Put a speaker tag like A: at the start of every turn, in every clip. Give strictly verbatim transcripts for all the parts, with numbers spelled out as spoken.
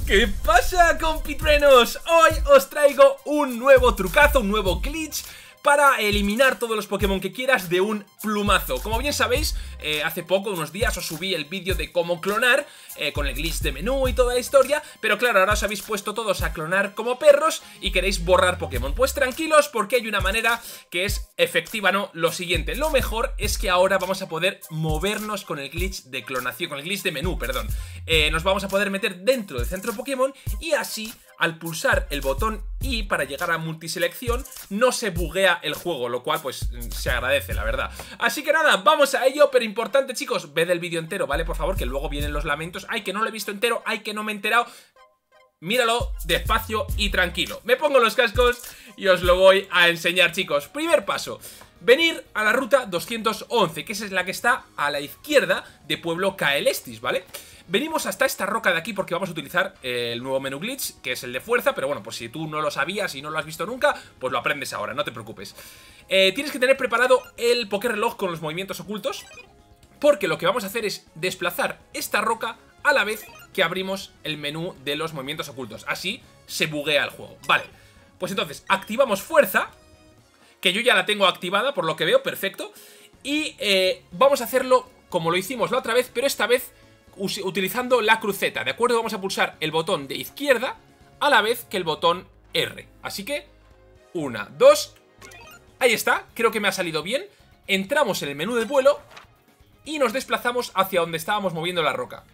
A: ¿Qué pasa, compitruenos? Hoy os traigo un nuevo trucazo, un nuevo glitch para eliminar todos los Pokémon que quieras de un plumazo. Como bien sabéis, eh, hace poco, unos días, os subí el vídeo de cómo clonar eh, con el glitch de menú y toda la historia. Pero claro, ahora os habéis puesto todos a clonar como perros y queréis borrar Pokémon. Pues tranquilos, porque hay una manera que es efectiva, ¿no? Lo siguiente, lo mejor es que ahora vamos a poder movernos con el glitch de clonación, con el glitch de menú, perdón. Eh, nos vamos a poder meter dentro del centro Pokémon y así, al pulsar el botón I para llegar a multiselección, no se buguea el juego, lo cual pues se agradece, la verdad. Así que nada, vamos a ello, pero importante, chicos, ved el vídeo entero, ¿vale? Por favor, que luego vienen los lamentos. Ay, que no lo he visto entero, ay, que no me he enterado. Míralo despacio y tranquilo. Me pongo los cascos y os lo voy a enseñar, chicos. Primer paso, venir a la ruta doscientos once, que esa es la que está a la izquierda de Pueblo Caelestis, ¿vale? Venimos hasta esta roca de aquí porque vamos a utilizar eh, el nuevo menú glitch, que es el de fuerza, pero bueno, pues si tú no lo sabías y no lo has visto nunca, pues lo aprendes ahora, no te preocupes. Eh, tienes que tener preparado el Pokéreloj con los movimientos ocultos, porque lo que vamos a hacer es desplazar esta roca a la vez que abrimos el menú de los movimientos ocultos. Así se buguea el juego. Vale, pues entonces activamos fuerza, que yo ya la tengo activada por lo que veo, perfecto. Y eh, vamos a hacerlo como lo hicimos la otra vez, pero esta vez utilizando la cruceta, ¿de acuerdo? Vamos a pulsar el botón de izquierda a la vez que el botón R. Así que, una, dos, ahí está, creo que me ha salido bien. Entramos en el menú del vuelo y nos desplazamos hacia donde estábamos moviendo la roca.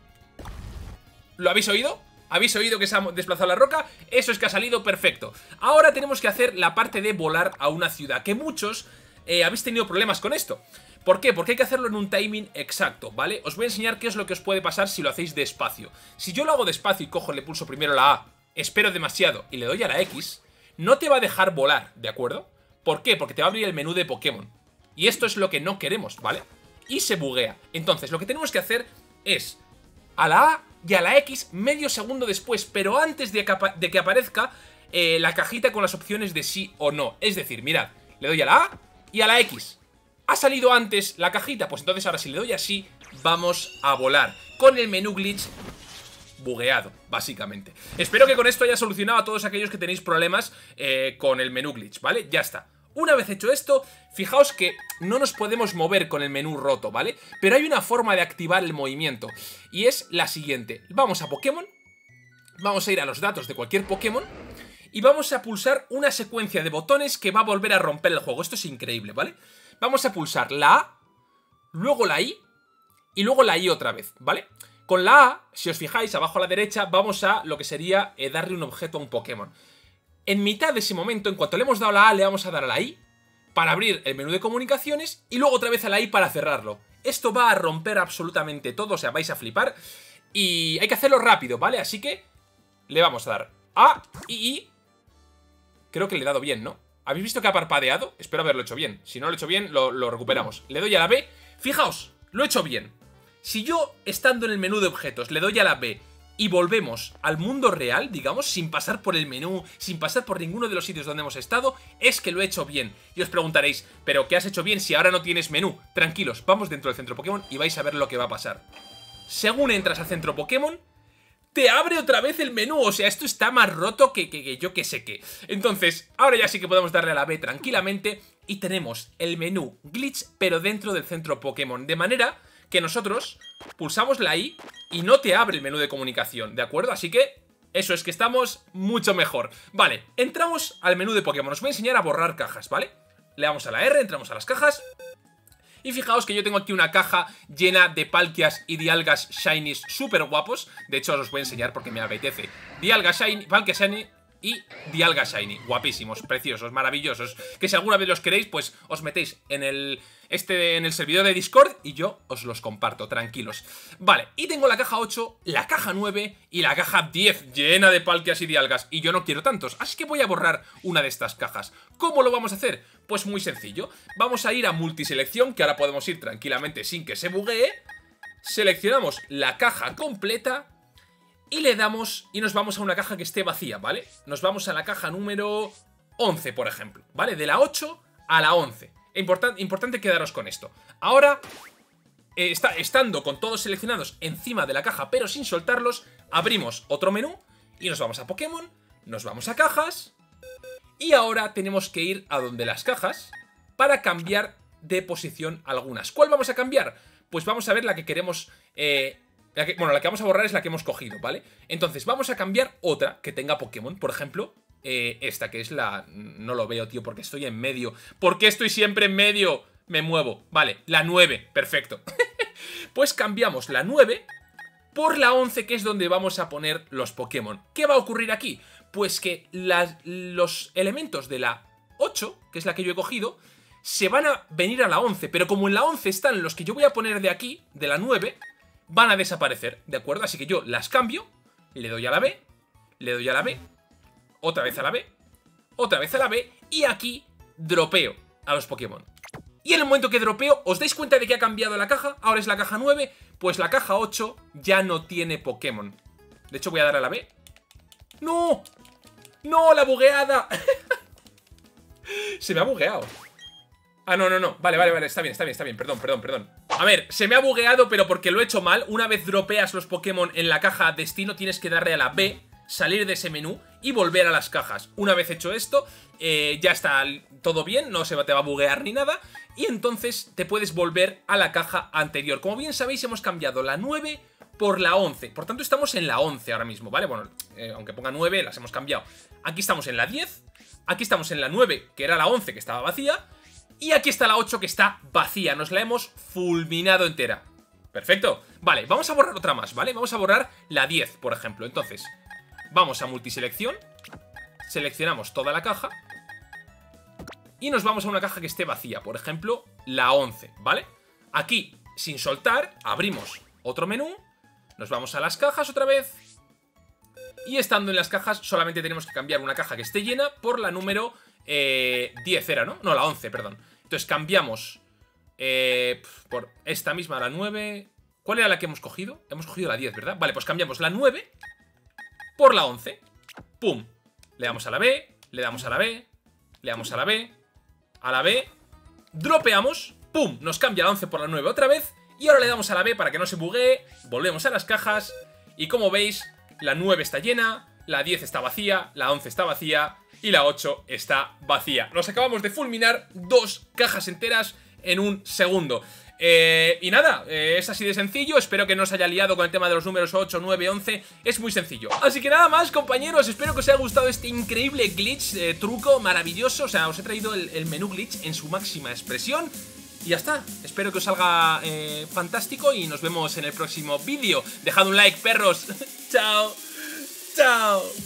A: ¿Lo habéis oído? ¿Habéis oído que se ha desplazado la roca? Eso es que ha salido perfecto. Ahora tenemos que hacer la parte de volar a una ciudad, que muchos eh, habéis tenido problemas con esto. ¿Por qué? Porque hay que hacerlo en un timing exacto, ¿vale? Os voy a enseñar qué es lo que os puede pasar si lo hacéis despacio. Si yo lo hago despacio y cojo, le pulso primero la A, espero demasiado y le doy a la X, no te va a dejar volar, ¿de acuerdo? ¿Por qué? Porque te va a abrir el menú de Pokémon. Y esto es lo que no queremos, ¿vale? Y se buguea. Entonces, lo que tenemos que hacer es a la A y a la X medio segundo después, pero antes de que, de que aparezca eh, la cajita con las opciones de sí o no. Es decir, mirad, le doy a la A y a la X. ¿Ha salido antes la cajita? Pues entonces ahora si le doy así, vamos a volar con el menú glitch bugueado, básicamente. Espero que con esto haya solucionado a todos aquellos que tenéis problemas eh, con el menú glitch, ¿vale? Ya está. Una vez hecho esto, fijaos que no nos podemos mover con el menú roto, ¿vale? Pero hay una forma de activar el movimiento y es la siguiente. Vamos a Pokémon, vamos a ir a los datos de cualquier Pokémon y vamos a pulsar una secuencia de botones que va a volver a romper el juego. Esto es increíble, ¿vale? Vamos a pulsar la A, luego la I y luego la I otra vez, ¿vale? Con la A, si os fijáis, abajo a la derecha, vamos a lo que sería eh, darle un objeto a un Pokémon. En mitad de ese momento, en cuanto le hemos dado la A, le vamos a dar a la I para abrir el menú de comunicaciones y luego otra vez a la I para cerrarlo. Esto va a romper absolutamente todo, o sea, vais a flipar y hay que hacerlo rápido, ¿vale? Así que le vamos a dar A y I. Creo que le he dado bien, ¿no? ¿Habéis visto que ha parpadeado? Espero haberlo hecho bien. Si no lo he hecho bien, lo, lo recuperamos. Le doy a la B. Fijaos, lo he hecho bien. Si yo, estando en el menú de objetos, le doy a la B y volvemos al mundo real, digamos, sin pasar por el menú, sin pasar por ninguno de los sitios donde hemos estado, es que lo he hecho bien. Y os preguntaréis, ¿pero qué has hecho bien si ahora no tienes menú? Tranquilos, vamos dentro del centro Pokémon y vais a ver lo que va a pasar. Según entras al centro Pokémon, te abre otra vez el menú, o sea, esto está más roto que, que, que yo que sé qué. Entonces, ahora ya sí que podemos darle a la B tranquilamente y tenemos el menú glitch, pero dentro del centro Pokémon, de manera que nosotros pulsamos la I y no te abre el menú de comunicación, ¿de acuerdo? Así que eso es que estamos mucho mejor. Vale, entramos al menú de Pokémon, os voy a enseñar a borrar cajas, ¿vale? Le damos a la R, entramos a las cajas. Y fijaos que yo tengo aquí una caja llena de Palkias y Dialgas Shinies súper guapos. De hecho os voy a enseñar porque me apetece. Dialga Shiny, Palkia Shiny y Dialga Shiny. Guapísimos, preciosos, maravillosos. Que si alguna vez los queréis, pues os metéis en el, este, en el servidor de Discord y yo os los comparto, tranquilos. Vale, y tengo la caja ocho, la caja nueve y la caja diez llena de Palkias y Dialgas. Y yo no quiero tantos, así que voy a borrar una de estas cajas. ¿Cómo lo vamos a hacer? Pues muy sencillo. Vamos a ir a multiselección, que ahora podemos ir tranquilamente sin que se buguee. Seleccionamos la caja completa y le damos y nos vamos a una caja que esté vacía, ¿vale? Nos vamos a la caja número once, por ejemplo, ¿vale? De la ocho a la once. Importan- importante quedaros con esto. Ahora, eh, está, estando con todos seleccionados encima de la caja, pero sin soltarlos, abrimos otro menú Y nos vamos a Pokémon, nos vamos a cajas. Y ahora tenemos que ir a donde las cajas para cambiar de posición algunas. ¿Cuál vamos a cambiar? Pues vamos a ver la que queremos... Eh, la que, bueno, la que vamos a borrar es la que hemos cogido, ¿vale? Entonces vamos a cambiar otra que tenga Pokémon. Por ejemplo, eh, esta que es la... No lo veo, tío, porque estoy en medio. ¿Por qué estoy siempre en medio? Me muevo. Vale, la nueve, perfecto. Pues cambiamos la nueve por la once, que es donde vamos a poner los Pokémon. ¿Qué va a ocurrir aquí? Pues que las, los elementos de la ocho, que es la que yo he cogido, se van a venir a la once. Pero como en la once están los que yo voy a poner de aquí, de la nueve, van a desaparecer, ¿de acuerdo? Así que yo las cambio, le doy a la B, le doy a la B, otra vez a la B, otra vez a la B, y aquí dropeo a los Pokémon. Y en el momento que dropeo, ¿os dais cuenta de que ha cambiado la caja? Ahora es la caja nueve, pues la caja ocho ya no tiene Pokémon. De hecho voy a dar a la B. ¡No! ¡No! ¡La bugueada! Se me ha bugueado. Ah, no, no, no. Vale, vale, vale. Está bien, está bien, está bien. Perdón, perdón, perdón. A ver, se me ha bugueado, pero porque lo he hecho mal. Una vez dropeas los Pokémon en la caja destino, tienes que darle a la B, salir de ese menú y volver a las cajas. Una vez hecho esto, eh, ya está todo bien, no se te va a buguear ni nada. Y entonces te puedes volver a la caja anterior. Como bien sabéis, hemos cambiado la nueve por la once. Por tanto, estamos en la once ahora mismo, ¿vale? Bueno, eh, aunque ponga nueve, las hemos cambiado. Aquí estamos en la diez. Aquí estamos en la nueve, que era la once, que estaba vacía. Y aquí está la ocho, que está vacía. Nos la hemos fulminado entera. Perfecto. Vale, vamos a borrar otra más, ¿vale? Vamos a borrar la diez, por ejemplo. Entonces, vamos a multiselección. Seleccionamos toda la caja. Y nos vamos a una caja que esté vacía. Por ejemplo, la once, ¿vale? Aquí, sin soltar, abrimos otro menú. Nos vamos a las cajas otra vez. Y estando en las cajas, solamente tenemos que cambiar una caja que esté llena por la número eh, diez era, ¿no? No, la once, perdón. Entonces cambiamos eh, por esta misma, la nueve. ¿Cuál era la que hemos cogido? Hemos cogido la diez, ¿verdad? Vale, pues cambiamos la nueve por la once. ¡Pum! Le damos a la B, le damos a la B, le damos a la B, a la B, dropeamos, ¡pum! Nos cambia la once por la nueve otra vez. Y ahora le damos a la B para que no se buguee. Volvemos a las cajas. Y como veis, la nueve está llena, la diez está vacía, la once está vacía y la ocho está vacía. Nos acabamos de fulminar dos cajas enteras en un segundo. Eh, y nada, eh, es así de sencillo. Espero que no os haya liado con el tema de los números ocho, nueve, once. Es muy sencillo. Así que nada más, compañeros. Espero que os haya gustado este increíble glitch, eh, truco maravilloso. O sea, os he traído el, el menú glitch en su máxima expresión. Y ya está, espero que os salga eh, fantástico y nos vemos en el próximo vídeo. Dejad un like, perros. Chao, chao.